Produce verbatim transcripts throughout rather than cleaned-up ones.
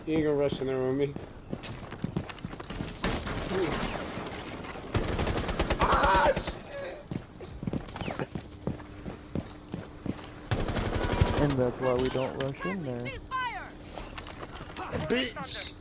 He ain't gonna rush in there with me. Ah, and that's why we don't rush in there. bitch!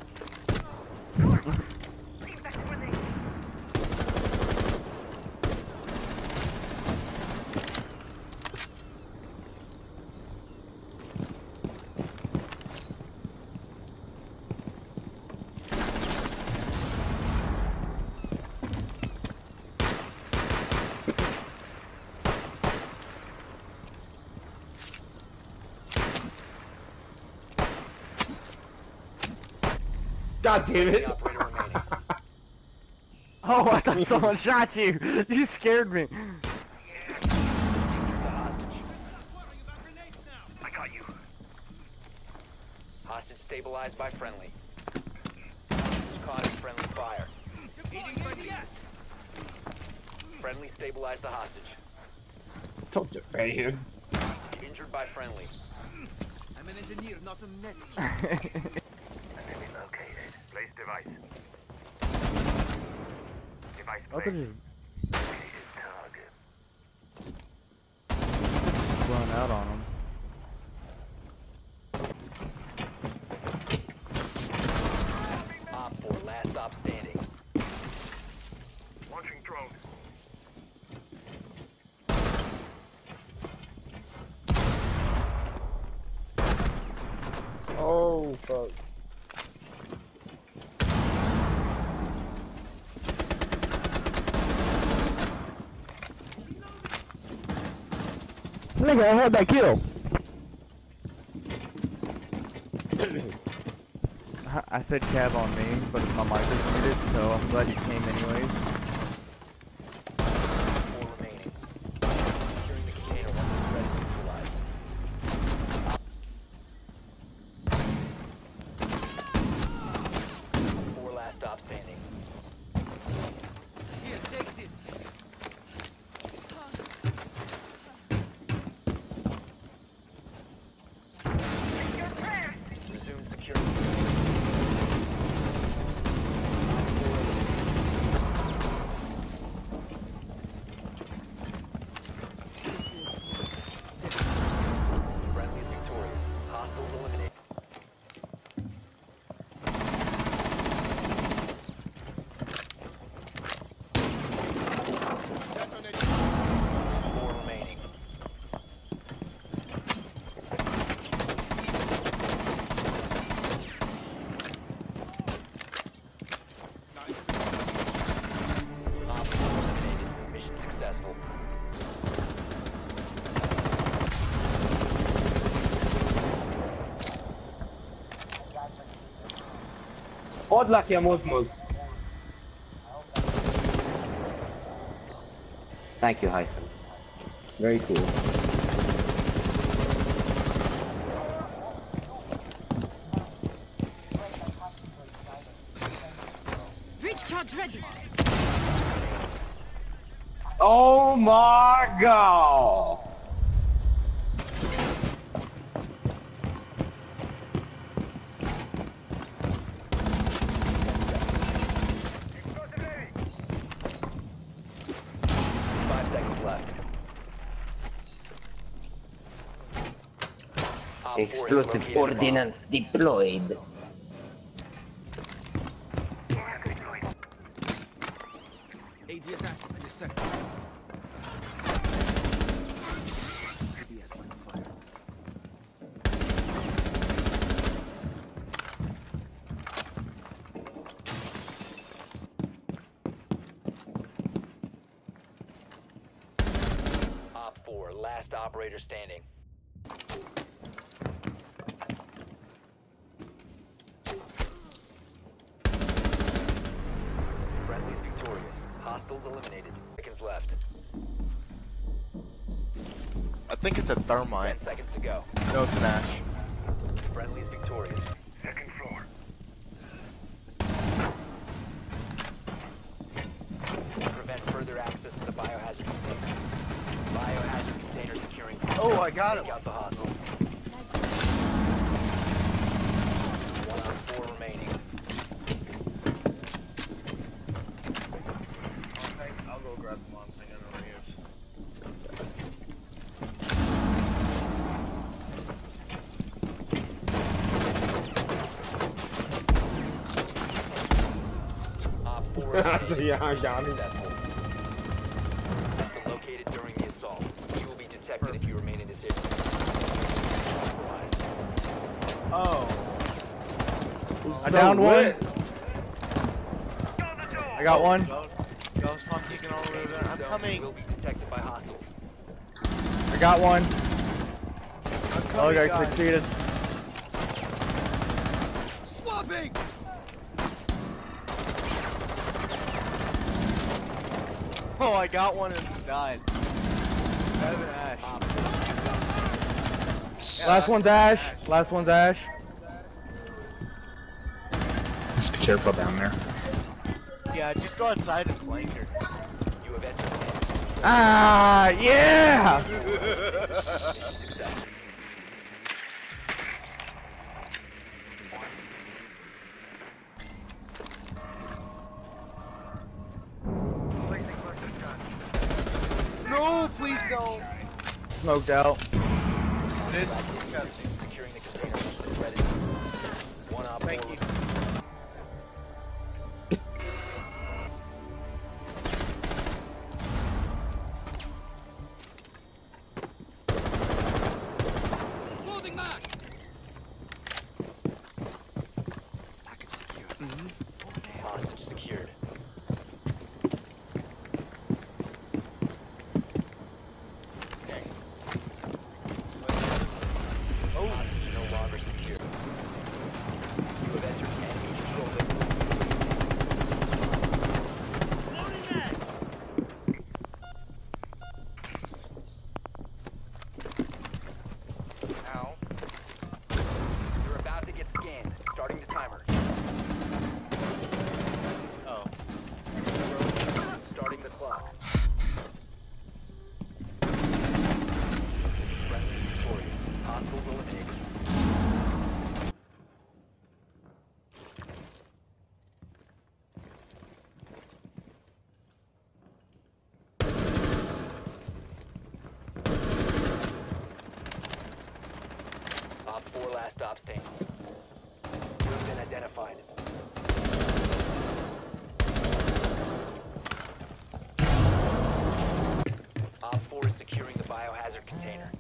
God damn it! Oh, I thought someone shot you! You scared me! I got you. Hostage stabilized by friendly. Caught in friendly fire. Friendly stabilized the hostage. Told you, man. Injured by friendly. I'm an engineer, not a medic. Enemy located. Place device. Device I could just target. run out on him. Op four, last stop standing. Launching drone. Oh, fuck. Nigga, I had that kill! I said Cav on me, but my mic was muted, so I'm glad you came anyways. Four remaining. Securing the container once it's ready to neutralize. Four last stop standing. Here, take this. Resume security. Friendly is victorious. Hostiles eliminated. Four remaining. Op four eliminated. Mission successful. Odd luck, ya Mosmos. Thank you, Hyson. Very cool. Breach charge ready. Oh my god! Five seconds left. Op four has Explosive located a bomb. ordnance deployed. A D S active in a second. A D S line of fire. Op four, last operator standing. Friendly is victorious. Hostiles eliminated. Seconds left. I think it's a thermite. Ten seconds to go. No, it's an ash. Friendly is victorious. Second floor. Prevent further access to the biohazard container. Biohazard container securing. Oh, I got it. Take out the hostile. One on four red one thing I never use. Op four Yeah, I got it. located during the assault. You will be detected if you remain in this area. Oh. I downed one. I got one. Ghost, Ghost Hawk kicking all the way over there. I'm Zone coming. will be detected by hostiles. I got one. Oh, coming, I guys. succeeded. Swapping! Oh, I got one and died. Seven Ash. Last one's Ash. Last one's Ash. Just be careful down there. Yeah, just go outside and flank her. You have entered the Ah, yeah! No, please don't. Smoked out. This. securing the container. Ready. One op Thank four you. Loading mag! hostage secured. Oh, hostage no longer secure. You have entered enemy control limit. Ow. You're about to get scanned. Starting the timer. Oh. Starting the clock. Friendly victorious. Hostiles eliminated. Op four last stop standing. You have been identified. Op four is securing the biohazard container.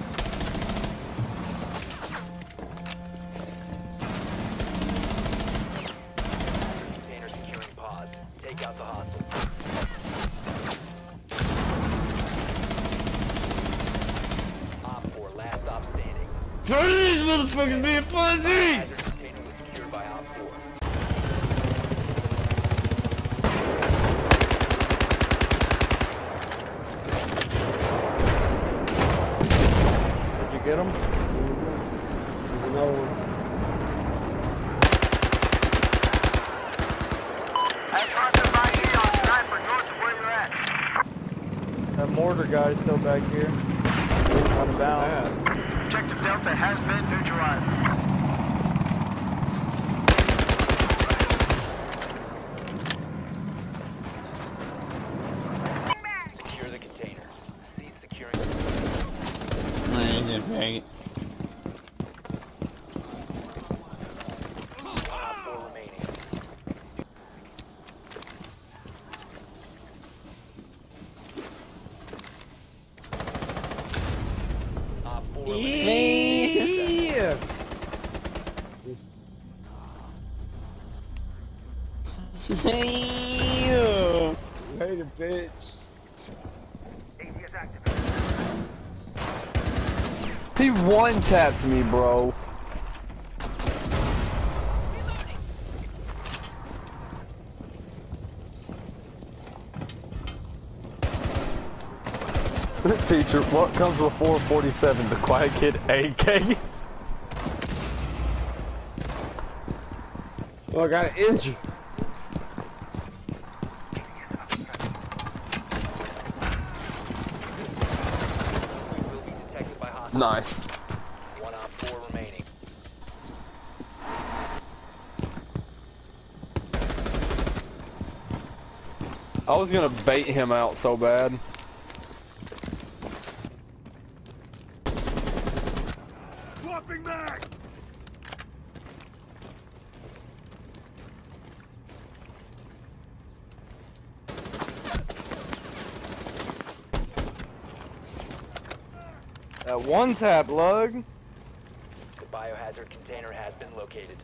Container securing pods. Take out the hostile. Op four last stop standing. These motherfuckers being fuzzy! Biohazard container was secured by Op four. Did you get him? No. That mortar guy's still back here. Out of bounds. Objective Delta has been neutralized. Secure the container. Cease securing. One Op four remaining. Op four remaining. Yeah! Later, bitch. He one tapped me, bro. Teacher, what comes with four forty-seven? The Quiet Kid A K? Oh, I got an injury. You will be detected by hostiles. Nice. One Op four remaining. I was gonna bait him out so bad. Swapping mags! That one tap, lug. The biohazard container has been located.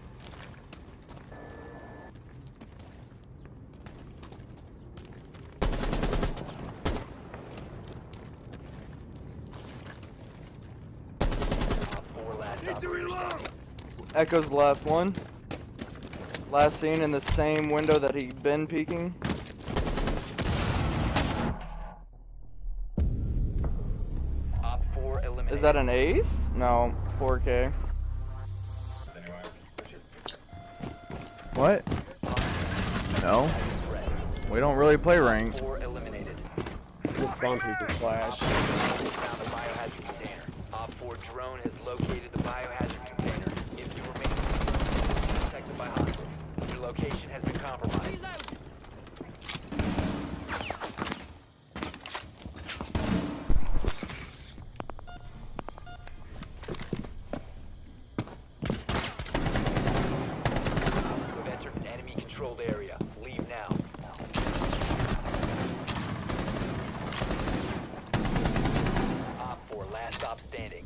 Op four last Need to operator reload! standing. Echo's the last one. Last seen in the same window that he been peeking. Op four eliminated. Is that an ace? No, four K. What? No. We don't really play rank. Four eliminated. Just spawn peek is flash. Found the biohazard container. Op four drone has located the biohazard container. If you remain protected by hostiles, your location has been compromised. Reload. You have entered an enemy-controlled area. Leave now. Op four, last stop standing.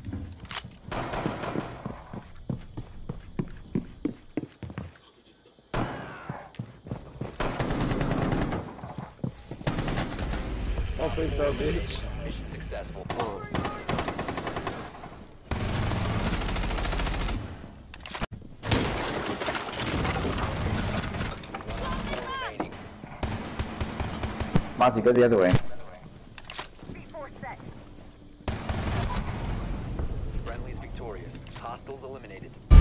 Don't think so, bitch. Mission successful. Four remaining. Mossy, go the other way. Friendly is victorious. Hostiles eliminated.